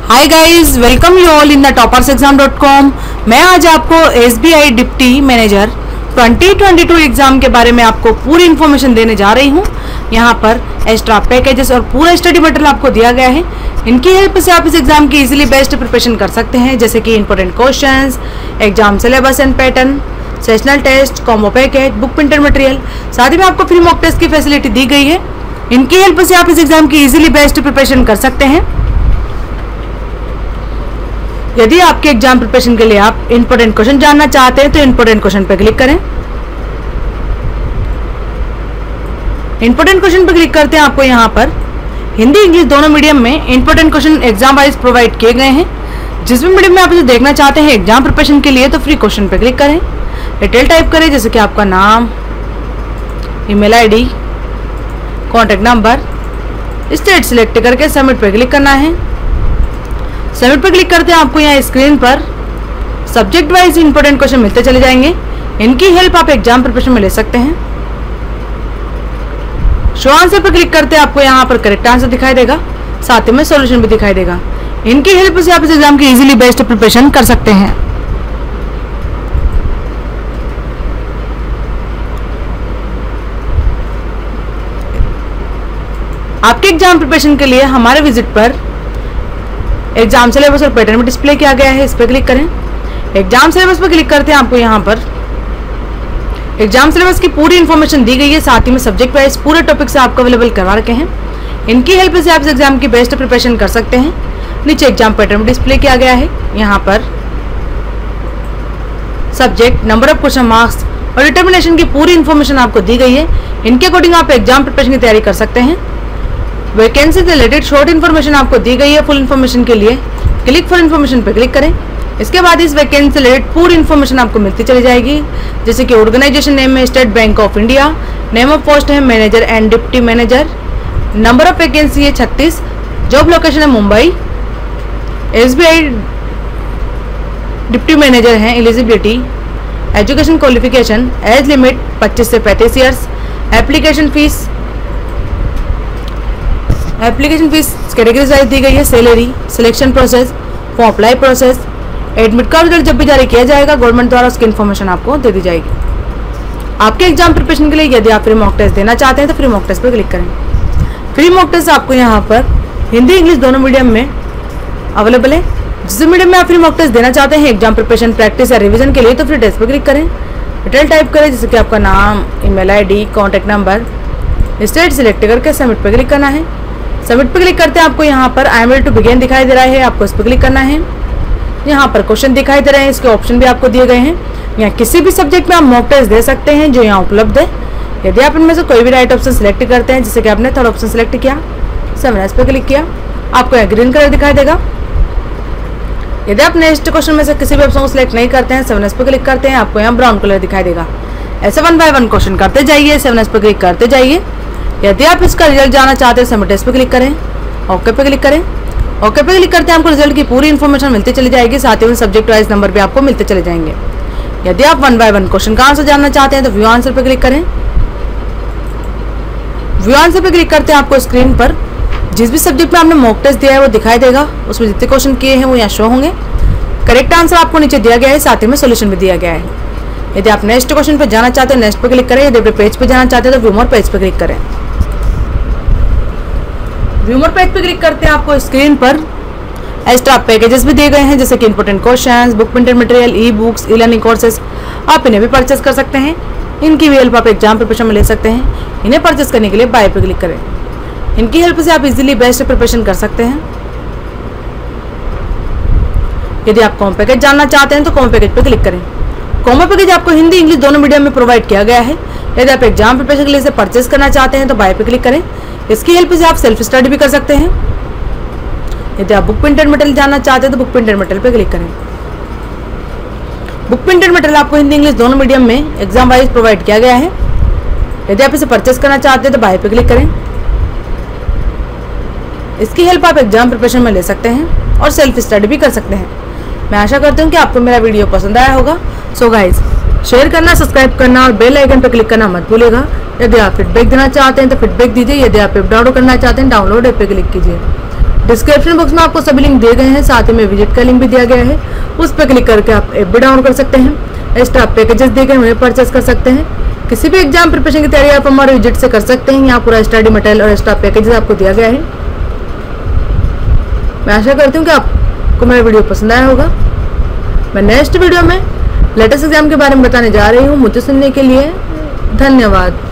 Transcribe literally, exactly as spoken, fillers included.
Hi guys, welcome you all in the toppers exam dot com. मैं आज आपको S B I deputy manager twenty twenty two exam के बारे में आपको पूरी इन्फॉर्मेशन देने जा रही हूँ। यहाँ पर एक्स्ट्रा पैकेजेस और पूरा स्टडी मटेरियल आपको दिया गया है। इनकी हेल्प से आप इस एग्जाम की इजीली बेस्ट प्रिपरेशन कर सकते हैं, जैसे कि important questions, exam syllabus and pattern, sessional test, combo package, book printed material, साथ ही में आपको फ्री मॉक टेस्ट की फैसिलिटी दी गई है। इनकी हेल्प से आप इस एग्जाम की इजीली बेस्ट प्रिपरेशन कर सकते हैं। यदि आपके एग्जाम प्रिपरेशन के लिए आप इंपॉर्टेंट क्वेश्चन जानना चाहते हैं तो इंपॉर्टेंट क्वेश्चन पर क्लिक करें। इंपॉर्टेंट क्वेश्चन पर क्लिक करते हैं आपको यहाँ पर हिंदी इंग्लिश दोनों मीडियम में important question exam wise provide किए गए हैं। जिस भी मीडियम में आप इसे देखना चाहते हैं एग्जाम प्रिपरेशन के लिए तो फ्री क्वेश्चन पर क्लिक करें, डिटेल टाइप करें, जैसे कि आपका नाम, email ID, contact number, state select करके सबमिट पर क्लिक करना है। सबमिट पर क्लिक करते हैं आपको यहाँ स्क्रीन पर सब्जेक्ट वाइज इंपॉर्टेंट क्वेश्चन मिलते चले जाएंगे। इनकी हेल्प आप एग्जाम प्रिपरेशन में ले सकते हैं। शो आंसर पर क्लिक करते हैं आपको यहाँ पर करेक्ट आंसर दिखाई देगा, साथ में सॉल्यूशन भी दिखाई देगा। इनकी हेल्प से आप इस एग्जाम की इजीली बेस्ट प्रिपरेशन कर सकते हैं। आपके एग्जाम प्रिपरेशन के लिए हमारे विजिट पर एग्जाम सिलेबस और पैटर्न में डिस्प्ले किया गया है, इस पर क्लिक करें। एग्जाम सिलेबस पर क्लिक करते हैं आपको यहाँ पर एग्जाम सिलेबस की पूरी इन्फॉर्मेशन दी गई है, साथ ही में सब्जेक्ट वाइज पूरे टॉपिक से आपको अवेलेबल करवा रखे हैं। इनकी हेल्प से आप इस एग्जाम की बेस्ट प्रिपरेशन कर सकते हैं। नीचे एग्जाम पैटर्न में डिस्प्ले किया गया है, यहाँ पर subject, number of question marks और डिटर्मिनेशन की पूरी इन्फॉर्मेशन आपको दी गई है। इनके अकॉर्डिंग आप एग्जाम प्रिपरेशन की तैयारी कर सकते हैं। वैकेंसी से रिलेटेड शॉर्ट इन्फॉर्मेशन आपको दी गई है। फुल इन्फॉर्मेशन के लिए क्लिक फॉर इन्फॉर्मेशन पर क्लिक करें। इसके बाद इस वैकेंसी से रिलेटेड पूरी इन्फॉर्मेशन आपको मिलती चली जाएगी, जैसे कि ऑर्गेनाइजेशन नेम है state bank of India, name of post है manager and deputy manager, number of vacancy है छत्तीस, जॉब लोकेशन है Mumbai, S B I deputy manager हैं, eligibility, education qualification, age limit पच्चीस से पैंतीस years, application fee application fee category wise दी गई है, salary, selection process, form apply process, admit card result जब भी जारी किया जाएगा गवर्नमेंट द्वारा उसकी इन्फॉर्मेशन आपको दे दी जाएगी। आपके एग्जाम प्रिपरेशन के लिए यदि आप फ्री मॉक टेस्ट देना चाहते हैं तो फ्री मॉक टेस्ट पर क्लिक करें। फ्री मॉक टेस्ट आपको यहाँ पर हिंदी इंग्लिश दोनों मीडियम में अवेलेबल है। जिस मीडियम में आप फ्री मॉक टेस्ट देना चाहते हैं एग्जाम प्रिपरेशन, प्रैक्टिस या रिविजन के लिए तो फ्री टेस्ट पर क्लिक करें, डिटेल टाइप करें, जैसे कि आपका नाम, email ID, contact number, state select करके सबमिट पर क्लिक करना है। सबमिट पर क्लिक करते हैं आपको यहाँ पर I am ready to begin दिखाई दे रहा है, आपको इस पर क्लिक करना है। यहाँ पर क्वेश्चन दिखाई दे रहे हैं, इसके ऑप्शन भी आपको दिए गए हैं। यहाँ किसी भी सब्जेक्ट में आप मॉक टेस्ट दे सकते हैं जो यहाँ उपलब्ध है। यदि आप इनमें से कोई भी राइट ऑप्शन सिलेक्ट करते हैं, जैसे कि आपने थर्ड ऑप्शन सिलेक्ट किया, सेवन एस पर क्लिक किया, आपको यहाँ ग्रीन कलर दिखाई देगा। यदि आप नेक्स्ट क्वेश्चन में से किसी भी ऑप्शन को सिलेक्ट नहीं करते हैं, सेवन एस पर क्लिक करते हैं, आपको यहाँ ब्राउन कलर दिखाई देगा। ऐसे वन बाय वन क्वेश्चन करते जाइए, सेवन एस पर क्लिक करते जाइए। यदि आप इसका रिजल्ट जानना चाहते हैं सबमिट एस पर क्लिक करें, ओके पे क्लिक करें। ओके पे क्लिक करते हैं आपको रिजल्ट की पूरी इन्फॉर्मेशन मिलती चली जाएगी, साथ ही में सब्जेक्ट वाइज नंबर भी आपको मिलते चले जाएंगे। यदि आप वन बाय वन क्वेश्चन का आंसर जानना चाहते हैं तो व्यू आंसर पे क्लिक करें। व्यू आंसर पे क्लिक करते हैं आपको स्क्रीन पर जिस भी सब्जेक्ट में आपने मॉक टेस्ट दिया है वो दिखाई देगा। उसमें जितने क्वेश्चन किए हैं वो यहाँ शो होंगे। करेक्ट आंसर आपको नीचे दिया गया है, साथ ही में सोल्यूशन भी दिया गया है। यदि आप नेक्स्ट क्वेश्चन पर जाना चाहते हैं नेक्स्ट पर क्लिक करें। यदि पेज पर जाना चाहते हैं तो व्यू मोर पेज पर क्लिक करें। व्यू मोर पेज पे क्लिक करते हैं आपको स्क्रीन पर एक्स्ट्रा पैकेजेस भी दिए गए हैं, जैसे कि important questions, book printed material, e books, e learning courses, आप इन्हें भी परचेस कर सकते हैं। इनकी भी हेल्प आप एग्जाम प्रिपरेशन में ले सकते हैं। इन्हें परचेस करने के लिए बाय पे क्लिक करें। इनकी हेल्प से आप इजीली बेस्ट प्रिपरेशन कर सकते हैं। यदि आप कॉम पैकेज जानना चाहते हैं तो कॉम पैकेज पे क्लिक करें। कॉम्बो पैकेज आपको हिंदी इंग्लिश दोनों मीडियम में प्रोवाइड किया गया है। यदि आप एग्जाम प्रिपरेशन के लिए इसे परचेस करना चाहते हैं तो बाय पे क्लिक करें। इसकी हेल्प से आप सेल्फ स्टडी भी कर सकते हैं। यदि आप बुक प्रिंटेड मटेरियल जानना चाहते हैं तो बुक प्रिंटेड मटेरियल पे क्लिक करें। बुक प्रिंटेड मटेरियल आपको हिंदी इंग्लिश दोनों मीडियम में एग्जाम वाइज प्रोवाइड किया गया है। यदि आप इसे परचेस करना चाहते हैं तो बाय पे क्लिक करें। इसकी हेल्प आप एग्जाम प्रिपरेशन में ले सकते हैं और सेल्फ स्टडी भी कर सकते हैं। मैं आशा करती हूँ कि आपको मेरा वीडियो पसंद आया होगा। सो गाइज, शेयर करना, सब्सक्राइब करना और बेल आइकन पर क्लिक करना मत भूलिएगा। यदि आप फीडबैक देना चाहते हैं तो फीडबैक दीजिए। यदि आप ऐप डाउनलोड करना चाहते हैं डाउनलोड ऐप पे क्लिक कीजिए। डिस्क्रिप्शन बॉक्स में आपको सभी लिंक दिए गए हैं, साथ ही में विजिट का लिंक भी दिया गया है, उस पर क्लिक करके आप ऐप भी डाउनलोड कर सकते हैं। एक्स्ट्रा पैकेजेस दिए गए हैं, उन्हें परचेस कर सकते हैं। किसी भी एग्जाम प्रिपरेशन की तैयारी आप हमारे विजिट से कर सकते हैं। यहाँ पूरा स्टडी मटेरियल और एक्स्ट्रा पैकेजेस आपको दिया गया है। मैं आशा करती हूँ कि आपको मेरा वीडियो पसंद आया होगा। मैं नेक्स्ट वीडियो में लेटेस्ट एग्जाम के बारे में बताने जा रही हूँ। मुझे सुनने के लिए धन्यवाद।